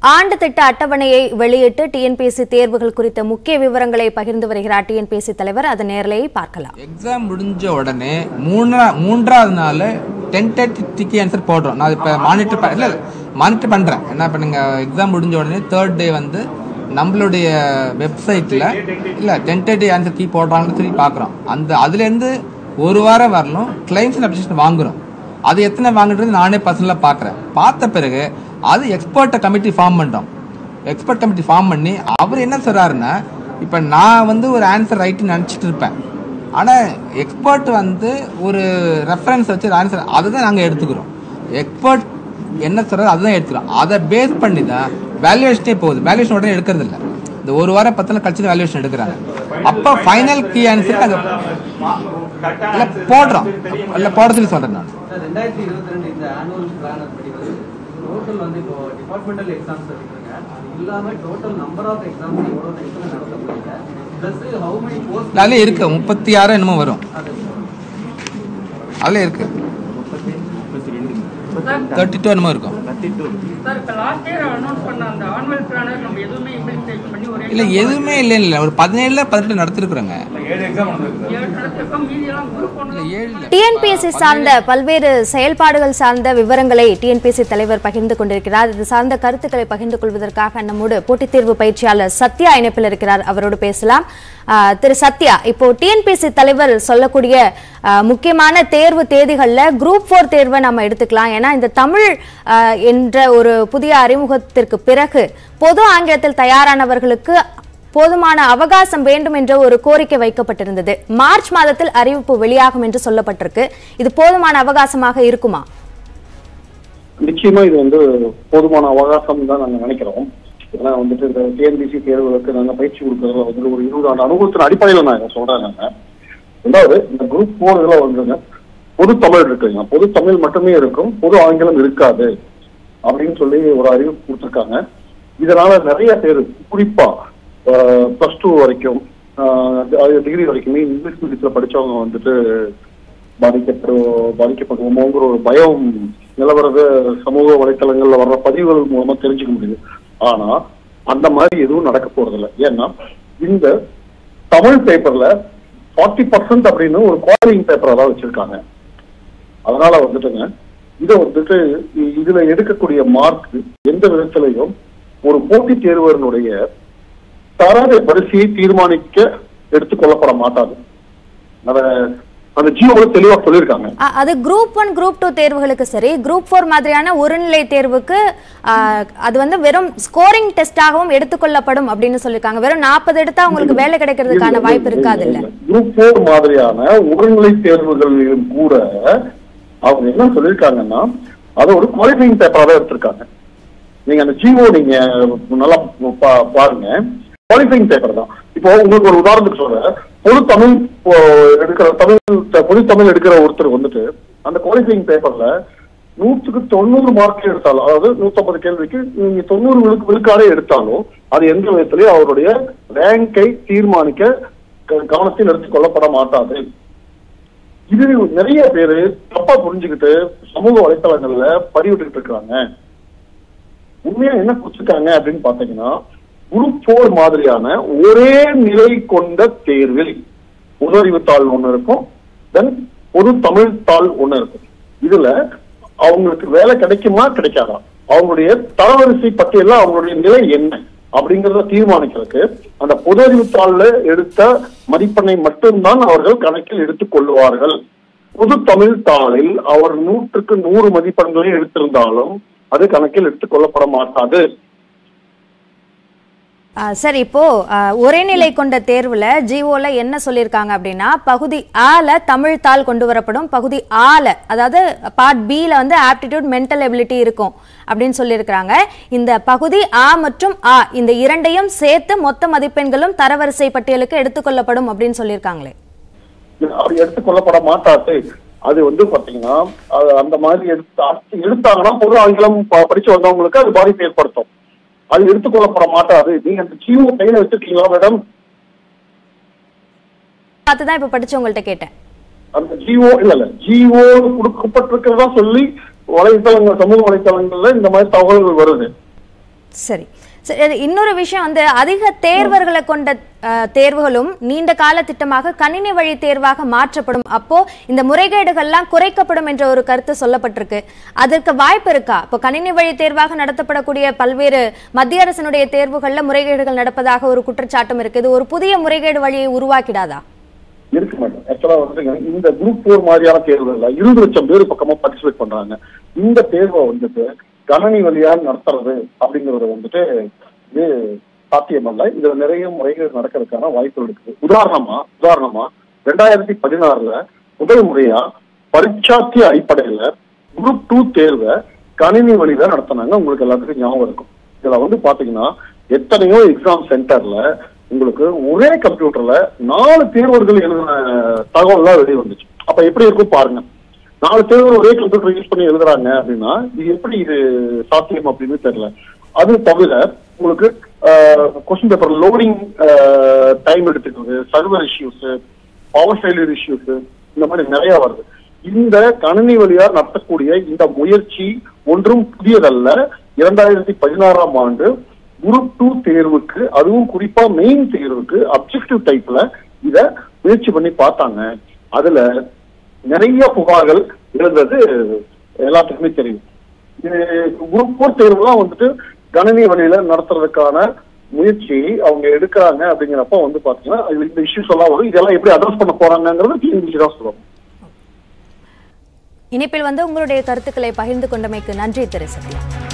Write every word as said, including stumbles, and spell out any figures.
ஆண்டு திட்ட அட்டவணையை வெளியிட்டு டிஎன்பிஎஸ்சி தேர்வுகள் குறித்த முக்கிய விவரங்களை பகிர்ந்து வருகிறார் டிஎன்பிஎஸ்சி தலைவர். அதன் நேரலையை பார்க்கலாம். எக்ஸாம் முடிஞ்ச உடனே மூணா மூன்றாவது நாள் டென்டேட்டிவ் ஆன்சர் போடுறோம். நான் இப்போ மானிட்டர் இல்லை மானிட்டர் பண்ணுறேன். என்ன பண்ணுங்க, எக்ஸாம் முடிஞ்ச உடனே தேர்ட் டே வந்து நம்மளுடைய வெப்சைட்டில் இல்லை டென்டேட்டிவ் ஆன்சர் கீ போடுறாங்கன்னு சொல்லி பார்க்குறோம். அந்த அதுலேருந்து ஒரு வாரம் வரணும் கிளைம்ஸ் அப்ளிகேஷன் வாங்குகிறோம். அது எத்தனை வாங்குறது நானே பர்சனலாக பார்க்குறேன். பார்த்த பிறகு அது எக்ஸ்பர்ட்டை கமிட்டி ஃபார்ம் பண்ணுறோம். எக்ஸ்பர்ட் கமிட்டி ஃபார்ம் பண்ணி அவர் என்ன சொல்கிறாருன்னா, இப்போ நான் வந்து ஒரு ஆன்சர் ரைட்டுன்னு நினச்சிட்டு இருப்பேன். ஆனால் எக்ஸ்பர்ட் வந்து ஒரு ரெஃபரன்ஸ் வச்சு ஆன்சர் அதை தான் நாங்கள் எடுத்துக்கிறோம். எக்ஸ்பர்ட் என்ன சொல்கிறாரோ அதுதான் எடுத்துக்கிறோம். அதை பேஸ் பண்ணி தான் வேல்யூவேஷனே போகுது. வேல்யூவேஷன் உடனே எடுக்கிறது இல்லை. இந்த ஒரு வாரம் பத்து நாள் கழிச்சு வேல்யூவேஷன் எடுக்கிறாங்க. அப்போ ஃபைனல் கீ ஆன்சர் நாங்கள் இல்லை போடுறோம். இல்லை போட சொல்லி சொல்கிறேன் நான். ரெண்டாயிரத்தி இருபத்தி ரெண்டு இந்த ஆனுவல் பிளானர் படி வந்து டோட்டல் வந்து இப்போ டிபார்ட்மெண்டல் எக்ஸாம்ஸ் இருக்குங்க. அது இல்லாம டோட்டல் நம்பர் ஆஃப் எக்ஸாம்ஸ் எவ்வளவு டைம்ல நடத்தப்படுது, பிளஸ் ஹவு மெனி போஸ்ட் அதுல இருக்கு முப்பத்தி ஆறு என்னமோ வரும். அதுல இருக்கு தேர்ட்டி டூ என்னமோ இருக்கும். இல்ல எதுவுமே இல்லை இல்லை ஒரு பதினேழுல பதினெட்டு நடத்திருக்கிறோங்க. டிஎன்பிஎஸ்சி சார்ந்த பல்வேறு செயல்பாடுகள் சார்ந்த விவரங்களை டிஎன்பிஎஸ்சி தலைவர் பகிர்ந்து கொண்டிருக்கிறார். இது சார்ந்த கருத்துக்களை பகிர்ந்து கொள்வதற்காக நம்மோடு போட்டித் தேர்வு பயிற்சியாளர் சத்யா இணைப்பில் இருக்கிறார். அவரோடு பேசலாம். திரு சத்யா, இப்போ டிஎன்பிஎஸ்சி தலைவர் சொல்லக்கூடிய முக்கியமான தேர்வு தேதிகள்ல குரூப் போர் தேர்வை நம்ம எடுத்துக்கலாம். ஏன்னா இந்த தமிழ் என்ற ஒரு புதிய அறிமுகத்திற்கு பிறகு பொது ஆங்கிலத்தில் தயாரானவர்களுக்கு போதுமான அவகாசம் வேண்டும் என்ற ஒரு கோரிக்கை வைக்கப்பட்டிருந்தது. மார்ச் மாதத்தில் அறிவிப்பு வெளியாகும் என்று சொல்லப்பட்டிருக்கு. இது போதுமான அவகாசமாக இருக்குமா? நிச்சயமா இது வந்து போதுமான அவகாசம் தான் நாங்க நினைக்கிறோம். ஏன்னா வந்துட்டு இந்த டிஎன்பிஎஸ்சி தேர்வுகளுக்கு நாங்க பயிற்சி கொடுக்கறதுல வந்து ஒரு இருபது ஆண்டு அனுபவத்தின் அடிப்படையில நான் சொல்றேன். நாங்க ரெண்டாவது இந்த குரூப் போர் இதெல்லாம் வந்துங்க பொது தமிழ் இருக்குங்க. பொது தமிழ் மட்டுமே இருக்கும், பொது ஆங்கிலம் இருக்காது அப்படின்னு சொல்லி ஒரு அறிவிப்பு கொடுத்துருக்காங்க. இதனால நிறைய பேர் குறிப்பா பிளஸ் டூ வரைக்கும் டிகிரி வரைக்குமே இங்கிலீஷ் மீடியத்துல படிச்சவங்க வந்துட்டு பாதிக்கப்படு பாதிக்கப்படுவோமோங்கிற ஒரு பயம் நிலவரத சமூக வலைத்தளங்கள்ல வர்ற பதிவுகள் மூலமா தெரிஞ்சுக்க முடியுது. ஆனா அந்த மாதிரி எதுவும் நடக்க போறதில்லை. ஏன்னா இந்த தமிழ் பேப்பர்ல ஃபார்ட்டி பர்சன்ட் அப்படின்னு ஒரு குவாலிஃபையிங் பேப்பரை தான் வச்சிருக்காங்க. அதனால வந்துட்டுங்க இதை வந்துட்டு இதுல எடுக்கக்கூடிய மார்க் எந்த விதத்திலையும் ஒரு போட்டித் தேர்வனுடைய தர வரிசையை தீர்மானிக்க எடுத்துக்கொள்ளப்பட மாட்டாது. அத அந்த ஜியோல தெளிவா சொல்லியிருக்காங்க. அது குரூப் ஒன் குரூப் டூ தேர்வுகளுக்கு சரி, குரூப் போர் மாதிரியான ஒருநிலை தேர்வுக்கு அது வந்து வெறும் ஸ்கோரிங் டெஸ்டாகவும் எடுத்துக்கொள்ளப்படும் அப்படின்னு சொல்லியிருக்காங்க. வெறும் நாற்பது எடுத்தா உங்களுக்கு வேலை கிடைக்கிறதுக்கான வாய்ப்பு இருக்காது. இல்ல குரூப் போர் மாதிரியான ஒருநிலை தேர்வுகளிலும் கூட அவங்க என்ன சொல்லியிருக்காங்கன்னா அதை ஒரு குவாலிஃபையிங் பேப்பரா தான் எடுத்திருக்காங்க. நீங்க அந்த ஜிஓ நீங்க நல்லா பாருங்க, குவாலிஃபையிங் பேப்பர் தான். இப்போ உங்களுக்கு ஒரு உதாரணத்துக்கு சொல்றேன். பொது தமிழ் எடுக்கிற தமிழ் பொது தமிழ் எடுக்கிற ஒருத்தர் வந்துட்டு அந்த குவாலிஃபையிங் பேப்பர்ல நூற்றுக்கு தொண்ணூறு மார்க் எடுத்தாலும், அதாவது நூத்தி ஐம்பது கேள்விக்கு நீங்க தொண்ணூறு விழுக்கு விழுக்காடே எடுத்தாலும் அது எந்த விதத்திலேயே அவருடைய ரேங்கை தீர்மானிக்க கவனத்தில் எடுத்துக் கொள்ளப்பட மாட்டாது. இது நிறைய பேரு தப்பா புரிஞ்சுக்கிட்டு சமூக வலைத்தளங்கள்ல பதிவிட்டு இருக்காங்க. உண்மையா என்ன கொடுத்துருக்காங்க அப்படின்னு பாத்தீங்கன்னா, குரூப் போர் மாதிரியான ஒரே நிலை கொண்ட தேர்வில் பொது தாள் ஒண்ணு இருக்கும், தென் பொது தமிழ் தாள் ஒண்ணு இருக்கும். இதுல அவங்களுக்கு வேலை கிடைக்குமா கிடைக்காதா, அவங்களுடைய தரவரிசை பட்டியல அவங்களுடைய நிலை என்ன அப்படிங்கறத தீர்மானிக்கிறதுக்கு அந்த பொது அறிவுத்தாள்ல எடுத்த மதிப்பெண்ணை மட்டும்தான் அவர்கள் கணக்கில் எடுத்துக் கொள்வார்கள். பொது தமிழ் தாளில் அவர் நூற்றுக்கு நூறு மதிப்பெண்களை எடுத்திருந்தாலும் அது கணக்கில் எடுத்துக் கொள்ளப்பட மாட்டாது. சரி, இப்போ ஒரே நிலை கொண்ட தேர்வுல ஜிஓல என்ன சொல்லியிருக்காங்க அப்படின்னா, பகுதி ஆல தமிழ் தாள் கொண்டு வரப்படும், பகுதி ஆல அதாவது பார்ட் பில வந்து ஆப்டிடியூட் மென்டல் எபிலிட்டி இருக்கும் அப்படின்னு சொல்லியிருக்காங்க. இந்த பகுதி ஆ மற்றும் ஆ இந்த இரண்டையும் சேர்த்து மொத்த மதிப்பெண்களும் தரவரிசை பட்டியலுக்கு எடுத்துக்கொள்ளப்படும் அப்படின்னு சொல்லியிருக்காங்களே. அது எடுத்துக்கொள்ளப்பட மாட்டாது. அது வந்து பாத்தீங்கன்னா அந்த மாதிரி எடுத்து எடுத்தாங்கன்னா பொது ஆங்கிலம் படிச்சு வந்தவங்களுக்கு அது பாதிப்பு ஏற்படுத்தும். அது எடுத்துக்கொள்ளப்பட மாட்டாது. நீங்க அந்த ஜிஓ கையில வச்சிருக்கீங்களா மேடம்? பார்த்துதான் இப்ப படிச்சவங்கள்ட்ட கேட்டேன். அந்த ஜிஓ இல்ல இல்ல ஜிஓ கொடுக்கப்பட்டிருக்கிறதா சொல்லி வலைத்தளங்கள் சமூக வலைத்தளங்கள்ல இந்த மாதிரி தகவல்கள் வருது. சரி, இன்னொரு விஷயம் வந்து அதிக தேர்வர்களை கொண்ட தேர்வுகளும் நீண்ட கால திட்டமாக கணினி வழி தேர்வாக மாற்றப்படும். அப்போ இந்த முறைகேடுகள்லாம் குறைக்கப்படும் என்ற ஒரு கருத்து சொல்லப்பட்டிருக்கு. அதற்கு வாய்ப்பு இருக்கா? இப்போ கணினி வழி தேர்வாக நடத்தப்படக்கூடிய பல்வேறு மத்திய அரசினுடைய தேர்வுகள்ல முறைகேடுகள் நடப்பதாக ஒரு குற்றச்சாட்டும் இருக்கு. இது ஒரு புதிய முறைகேடு வழியை உருவாக்கிடாதா? இருக்கு மேடம். ஆக்சுவலா வந்து இந்த குரூப் போர் மாதிரியான தேர்வுகள்ல இருபது லட்சம் பேர் பக்கமா பார்ட்டிசிபேட் பண்றாங்க. இந்த தேர்வை வந்துட்டு கணனி வழியா நடத்துறது அப்படிங்கறது வந்துட்டு இது சாத்தியமல்ல. இதுல நிறைய முறைகள் நடக்கிறதுக்கான வாய்ப்புகள் இருக்குது. உதாரணமா உதாரணமா ரெண்டாயிரத்தி பதினாறுல முதல் முறையா பரீட்சாத்திய அடிப்படையில குரூப் டூ தேர்வை கணினி வழியில நடத்தினாங்க. உங்களுக்கு எல்லாத்துக்கும் ஞாபகம் இருக்கும். இதுல வந்து பாத்தீங்கன்னா எத்தனையோ எக்ஸாம் சென்டர்ல உங்களுக்கு ஒரே கம்ப்யூட்டர்ல நாலு தேர்வர்கள் எழுதின தகவல் தான் வெளியே வந்துச்சு. அப்ப எப்படி இருக்கும் பாருங்க. நாலு தேர்வு ஒரே கம்ப்யூட்டர் யூஸ் பண்ணி எழுதுறாங்க அப்படின்னா இது எப்படி இது சாத்தியம் அப்படின்னு தெரியல. அது தவிர உங்களுக்கு கொஸ்டின் பேப்பர் லோடிங் டைம் எடுத்துக்கிறது, server issues, power failure issues, இந்த மாதிரி நிறைய வருது. இந்த கணினி வழியா நடத்தக்கூடிய இந்த முயற்சி ஒன்றும் புதியதல்ல. இரண்டாயிரத்தி பதினாறாம் ஆண்டு குரூப் டூ தேர்வுக்கு, அதுவும் குறிப்பா மெயின் தேர்வுக்கு அப்ஜெக்டிவ் டைப்ல இத முயற்சி பண்ணி பார்த்தாங்க. அதுல நிறைய புகார்கள் எழுந்தது எல்லாத்துக்குமே தெரியும். குரூப் போர் தேர்வுலாம் வந்துட்டு கணினி வழியில நடத்துறதுக்கான முயற்சி அவங்க எடுக்கிறாங்க. அப்படிங்கிறப்ப வந்து பாத்தீங்கன்னா இந்த இஷ்யூஸ் எல்லாம் வரும். இதெல்லாம் எப்படி அட்ரஸ் பண்ண போறாங்கிறது டிஎன்பிசி தான் சொல்லுவாங்க. இணைப்பில் வந்து உங்களுடைய கருத்துக்களை பகிர்ந்து கொண்டமைக்கு நன்றி திரு சத்யா.